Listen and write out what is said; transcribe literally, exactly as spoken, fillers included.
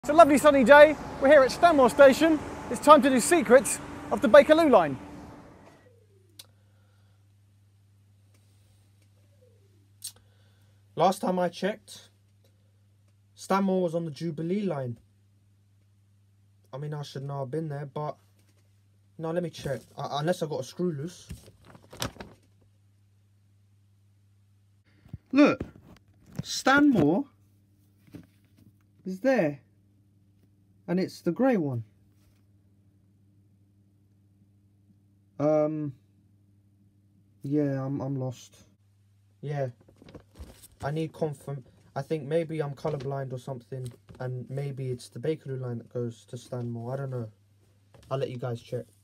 It's a lovely sunny day. We're here at Stanmore Station. It's time to do secrets of the Bakerloo line. Last time I checked, Stanmore was on the Jubilee line. I mean, I should know I've been there, but no, let me check. Uh, unless I got a screw loose. Look, Stanmore is there, and it's the grey one. Um, yeah, I'm I'm lost. Yeah, I need confirm. I think maybe I'm colourblind or something, and maybe it's the Bakerloo line that goes to Stanmore. I don't know. I'll let you guys check.